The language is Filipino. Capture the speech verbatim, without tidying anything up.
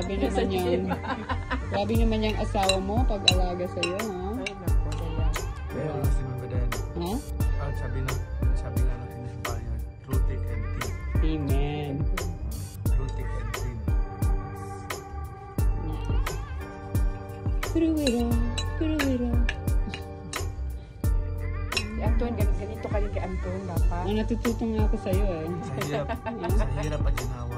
Grabe naman yan. Grabe naman yung asawa mo pag-alaga sa'yo, ha? Ay, naku, kaya. Kaya si Mama Dan. Ha? Ah, sabi na, sabi nga ng sinispa niya, true thick and thin. Amen. True thick and thin. True it all. True it all. Si Anton, ganito, ganito ka rin kay Anton dapat. Ang natututo nga ako sa'yo, eh. Sa hirap, sa hirap at ginawa.